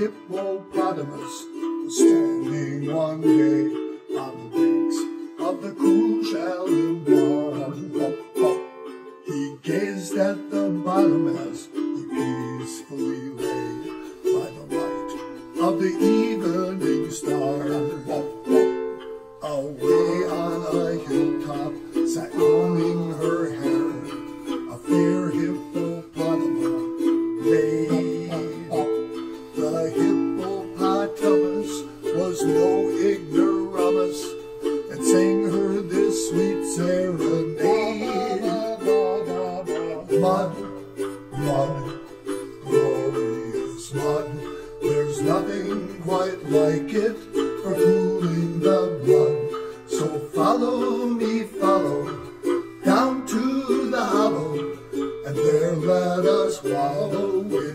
hippopotamus was standing one day on the banks of the cool shallow bar. He gazed at the bottom as he peacefully lay by the light of the evening star. Away on a hilltop sat combing her hair a fair hippopotamus maid. The hippopotamus was no ignoramus and sang her this sweet serenade. Mud, mud, glorious mud, there's nothing quite like it for cooling the blood. So follow me, follow, down to the hollow, and there let us wallow in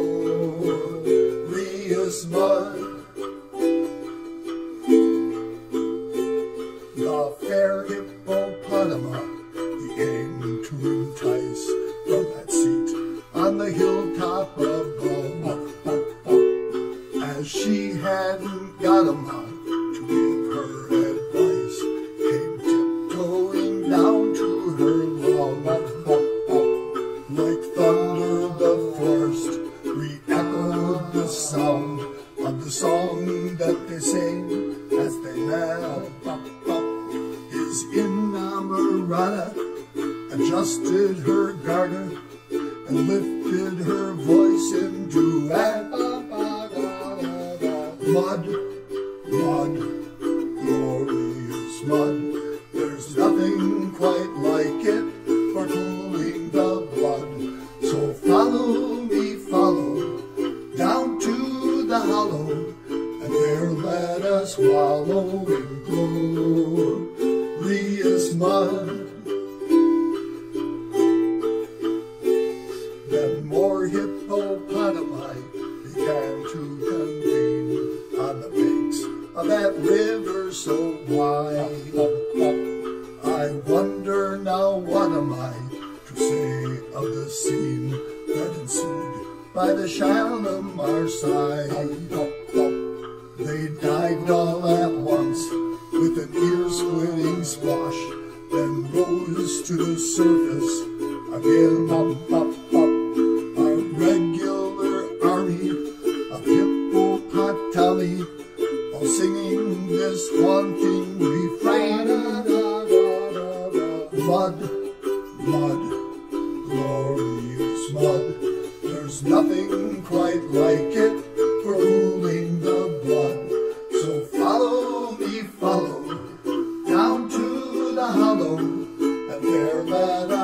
glorious mud. The fair hippopotamus he aimed to entice from that seat on the hilltop above, as she hadn't got a mouth to give her advice, came tiptoeing down to her love. Like thunder the forest re-echoed the sound of the song that they sang as they met. His inamorata adjusted her garter and lifted her voice in duet. Mud, mud, glorious mud, there's nothing quite like it for cooling the blood. So follow me, follow, down to the hollow, and there let us wallow in glorious mud. Then more hippopotami began to convene on the banks of that river so wide. I wonder now, what am I to say of the scene that ensued by the Shalimar side? They dived all at once with an ear-splitting splash, then rose to the surface again. A regular army of hippopotami, all singing this haunting refrain. Mud, mud, glorious mud, there's nothing quite like it for cooling the blood. So follow me, follow, down to the hollow, and there let